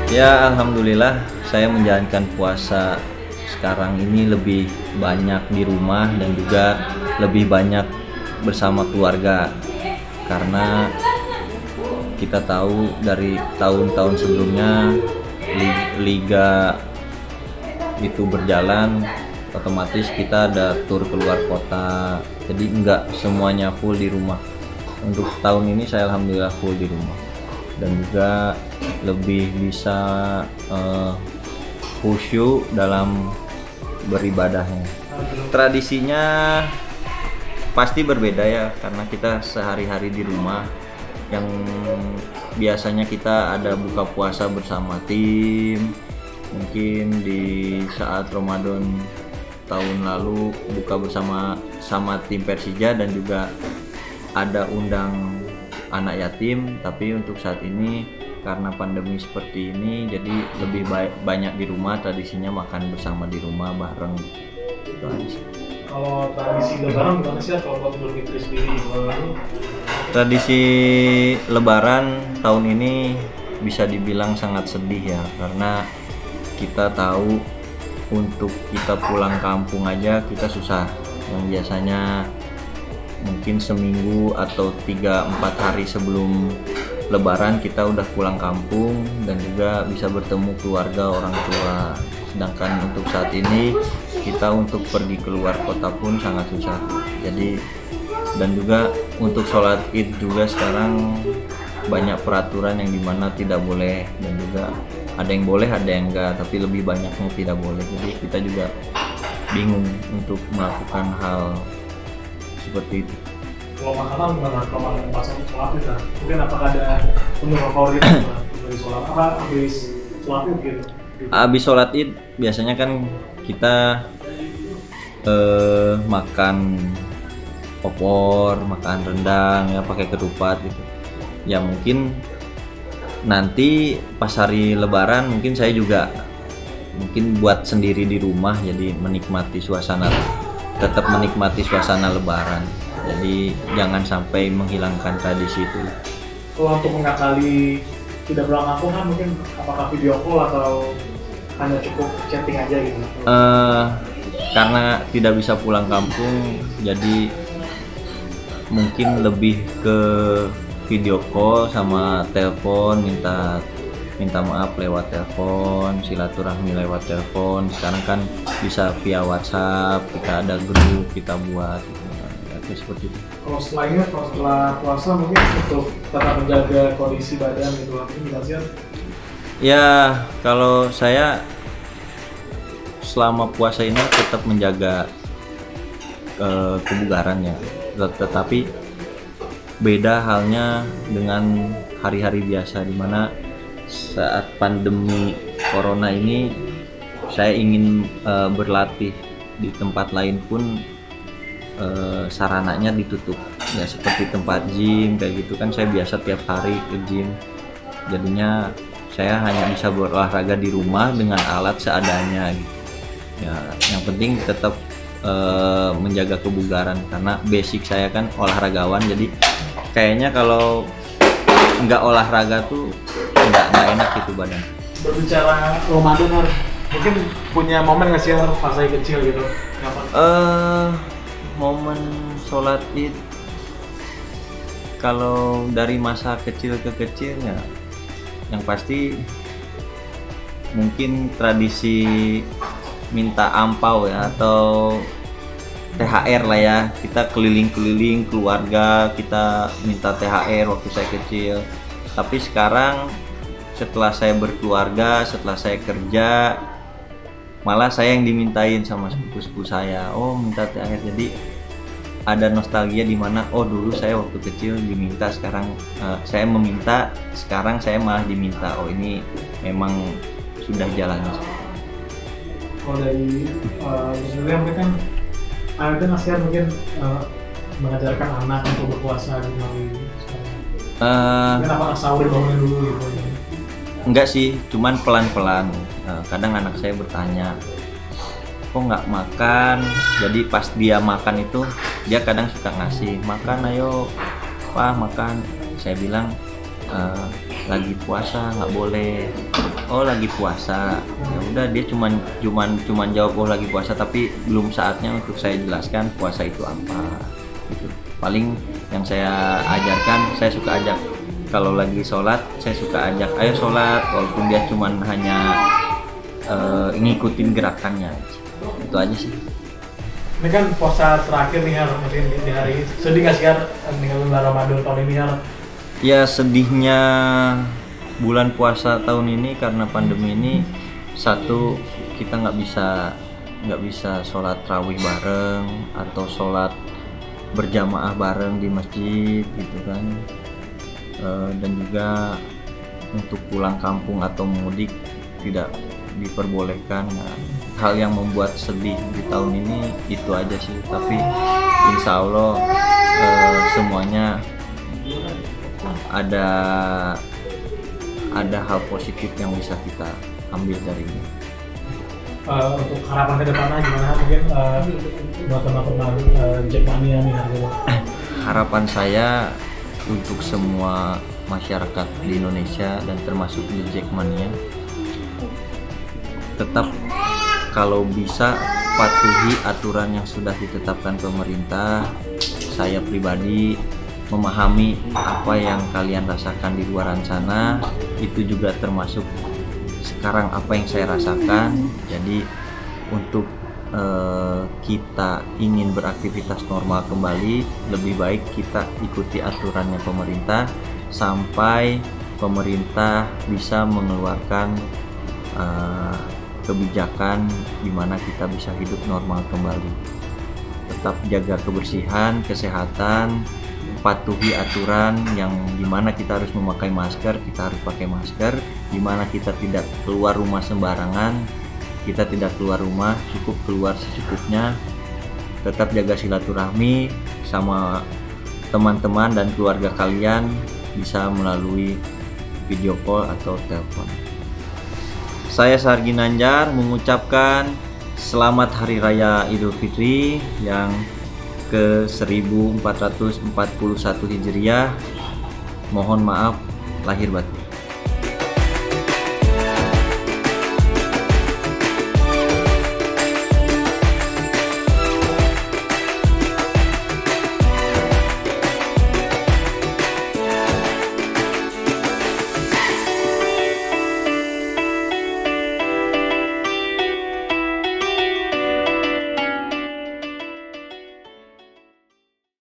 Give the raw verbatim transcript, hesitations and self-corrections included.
Ya, alhamdulillah saya menjalankan puasa sekarang ini lebih banyak di rumah dan juga lebih banyak bersama keluarga. Karena kita tahu dari tahun-tahun sebelumnya li- liga itu berjalan, otomatis kita ada tur keluar kota. Jadi enggak semuanya full di rumah. Untuk tahun ini saya alhamdulillah full di rumah. Dan juga lebih bisa uh, khusyuk dalam beribadahnya. Tradisinya pasti berbeda ya, karena kita sehari-hari di rumah. Yang biasanya kita ada buka puasa bersama tim, mungkin di saat Ramadan tahun lalu buka bersama sama tim Persija dan juga ada undang anak yatim. Tapi untuk saat ini karena pandemi seperti ini, jadi lebih baik banyak di rumah, tradisinya makan bersama di rumah bareng gitu aja. Kalau tradisi lebaran gimana sih kalau buat Idul Fitri sendiri? Tradisi lebaran tahun ini bisa dibilang sangat sedih ya, karena kita tahu untuk kita pulang kampung aja kita susah. Yang biasanya mungkin seminggu atau tiga empat hari sebelum lebaran kita udah pulang kampung dan juga bisa bertemu keluarga orang tua. Sedangkan untuk saat ini kita untuk pergi keluar kota pun sangat susah. Jadi dan juga untuk sholat id juga sekarang banyak peraturan yang dimana tidak boleh, dan juga ada yang boleh ada yang enggak, tapi lebih banyak yang tidak boleh. Jadi kita juga bingung untuk melakukan hal seperti itu. Kalau makanan gimana? Kalau makanan pas sholat id lah, mungkin apakah ada menu favorit dari sholat apa habis sholat id gitu? Habis sholat id biasanya kan kita eh, makan opor, makan rendang ya pakai ketupat gitu. Ya mungkin nanti pas hari lebaran mungkin saya juga mungkin buat sendiri di rumah, jadi menikmati suasana, tetap menikmati suasana lebaran. Jadi jangan sampai menghilangkan tradisi itu. Kalau untuk mengakali tidak pulang kampung kan mungkin apakah video call atau hanya cukup chatting aja gitu? Uh, karena tidak bisa pulang kampung, jadi mungkin lebih ke video call sama telepon, minta minta maaf lewat telepon, silaturahmi lewat telepon. Sekarang kan bisa via WhatsApp, kita ada grup kita buat gitu. Seperti itu. Kalau setelahnya, kalau setelah puasa mungkin untuk tetap menjaga kondisi badan gitu, gimana sih? Ya kalau saya selama puasa ini tetap menjaga uh, kebugarannya, tetapi beda halnya dengan hari-hari biasa, dimana saat pandemi corona ini saya ingin uh, berlatih di tempat lain pun Uh, sarananya ditutup ya, seperti tempat gym kayak gitu kan. Saya biasa tiap hari ke gym, jadinya saya hanya bisa berolahraga di rumah dengan alat seadanya gitu ya. Yang penting tetap uh, menjaga kebugaran, karena basic saya kan olahragawan, jadi kayaknya kalau nggak olahraga tuh nggak nggak enak gitu badan. Berbicara Ramadan, mungkin punya momen nggak sih pas saya kecil gitu? Uh, momen sholat id kalau dari masa kecil ke kecil ya, yang pasti mungkin tradisi minta ampau ya, atau T H R lah ya. Kita keliling-keliling keluarga, kita minta T H R waktu saya kecil. Tapi sekarang setelah saya berkeluarga, setelah saya kerja, malah saya yang dimintain sama sepupu-sepupu saya, oh minta T H R. Jadi ada nostalgia di mana oh dulu saya waktu kecil diminta, sekarang uh, saya meminta, sekarang saya malah diminta. Oh ini memang sudah jalannya. Kalau dari uh, sebenarnya mungkin kan ada nasihat mungkin uh, mengajarkan anak untuk berpuasa di hari sekarang. Uh, mungkin apakah sahur dibangunin dulu gitu? Enggak sih, cuman pelan-pelan. Uh, kadang anak saya bertanya, kok nggak makan? Jadi pas dia makan itu dia kadang suka ngasih makan, ayo pak makan. Saya bilang e, lagi puasa nggak boleh. Oh lagi puasa, ya udah dia cuman cuman cuman jawab oh lagi puasa, tapi belum saatnya untuk saya jelaskan puasa itu apa gitu. Paling yang saya ajarkan, saya suka ajak kalau lagi sholat, saya suka ajak ayo sholat, walaupun dia cuman hanya uh, ngikutin gerakannya, itu aja sih. Ini kan puasa terakhir nih Har, mungkin di hari sedih nggak sih Har dengan bulan Ramadan tahun ini Har? Ya sedihnya bulan puasa tahun ini karena pandemi ini, satu kita nggak bisa nggak bisa sholat tarawih bareng atau sholat berjamaah bareng di masjid gitu kan, e, dan juga untuk pulang kampung atau mudik tidak diperbolehkan. Nah, hal yang membuat sedih di tahun ini itu aja sih, tapi insya Allah e, semuanya ada ada hal positif yang bisa kita ambil dari ini. Uh, untuk harapan ke depannya gimana mungkin uh, buat teman-teman uh, Jackmania nih harganya? Harapan saya untuk semua masyarakat di Indonesia dan termasuk di Jackmania, tetap kalau bisa patuhi aturan yang sudah ditetapkan pemerintah. Saya pribadi memahami apa yang kalian rasakan di luar sana, itu juga termasuk sekarang apa yang saya rasakan. Jadi untuk eh, kita ingin beraktivitas normal kembali, lebih baik kita ikuti aturannya pemerintah sampai pemerintah bisa mengeluarkan eh, kebijakan di mana kita bisa hidup normal kembali. Tetap jaga kebersihan, kesehatan, patuhi aturan yang dimana kita harus memakai masker, kita harus pakai masker, dimana kita tidak keluar rumah sembarangan, kita tidak keluar rumah, cukup keluar secukupnya. Tetap jaga silaturahmi sama teman-teman dan keluarga kalian, bisa melalui video call atau telepon. Saya Sahar Ginanjar mengucapkan selamat Hari Raya Idul Fitri yang ke seribu empat ratus empat puluh satu Hijriah. Mohon maaf lahir batin.